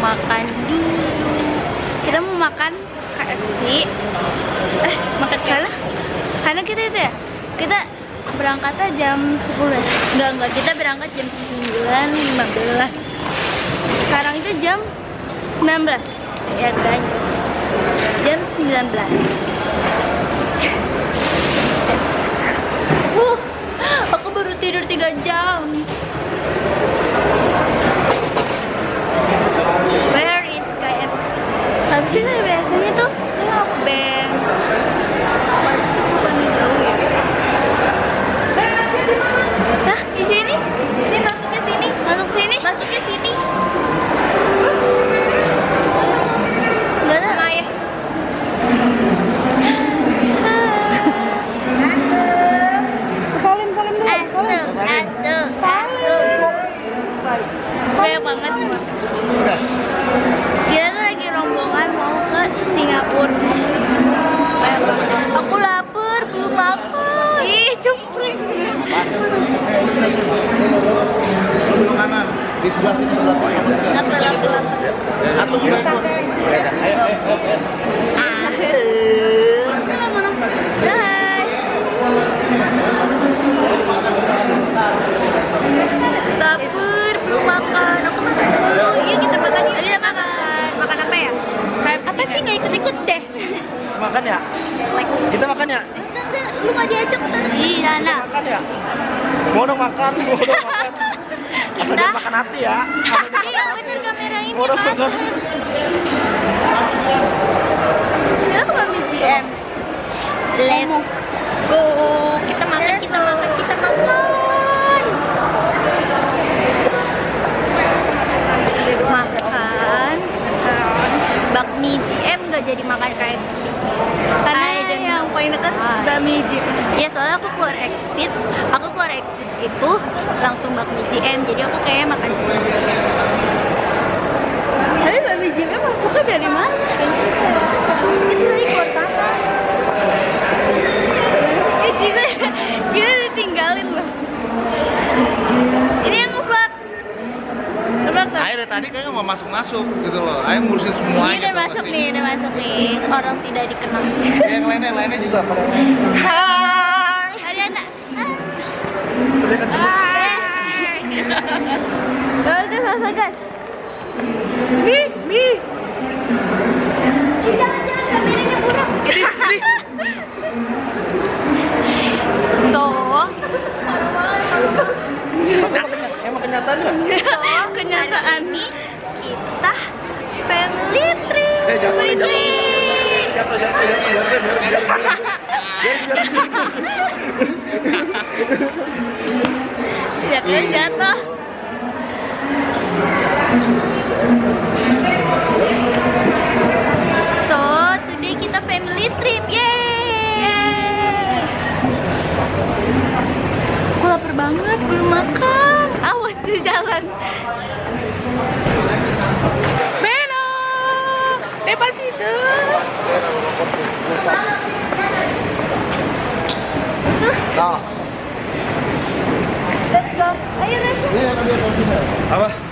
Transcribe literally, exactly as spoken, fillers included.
makan dulu. Kita mau makan K F C. Eh, makan sana. Karena kita itu ya, kita berangkatnya jam sepuluh. Enggak, enggak, kita berangkat jam sembilan lima belas. Sekarang itu jam sembilan belas. Ya, guys. Jam sembilan belas. Uh, aku baru tidur tiga jam. Where is K F C? K F C kan biasanya tuh band. Bukan di jauh ya. Nah, di sini. Ini masuk ke sini. Masuk sini. Masuk ke sini. Enggak ada ayah. Salim, salim dulu. Salim. Aduh, aduh. Banyak banget. Kita tuh lagi rombongan mau ke Singapura. Aku lapar, belum makan. Ih, cumpreng. Belum kanan di sebelah sini berapa ya? Lapar, lapar, lapar. Atau udah ikut? Ayo, ayo, ayo. Hai. Lapar, belum makan. Aku makan dulu. Yuk kita makan yuk. Kita makan. Makan apa ya? Apa sih nggak ikut-ikut deh? Makan ya? Kita makan ya? Enggak, enggak. Lu nggak diajak tadi. Iya, nah. Makan ya? Mau dong makan, mau dong makan. Asal dia makan hati ya. Iya bener, kamera ini Mau dong kan. makan. Kita ke Mami G M. Let's go. Kita makan, kita makan, kita makan. Makan. Bakmi G M nggak jadi makan K F C. Karena dan yang paling dekat Bakmi G M. Ya soalnya aku keluar exit, aku keluar exit itu langsung Bakmi G M. Jadi aku kayaknya makan dulu. Tapi Bakmi G M masuknya dari mana? Itu dari keluar sana. Eh kita, kita ditinggalin loh. Ini yang nge-vlog. Nge-vlog tuh. Ayo dari tadi kayaknya nggak masuk-masuk gitu loh. Ayo ngurusin semuanya. Ini udah masuk nih, udah masuk nih. Orang tidak dikenal. Yang lainnya, lainnya juga pada lain. Hai. Ada anak. Udah kenceng. Hai. Gas, gas, gas, gas. Mi, mi. Jangan, jangan, kameranya buruk. So, Emang kenyataan nggak? so kenyataan nih kita family trip. Eh, jatuh, Family jatuh. trip. Jatuh, jatuh, jatuh, jatuh, jatuh. Jatuh, jatuh. So, today kita family trip. Yeay. Aku lapar banget, belum makan. Awas di jalan. Beno. Despacito. Nah. Let's go. Ayo, let's go. Apa?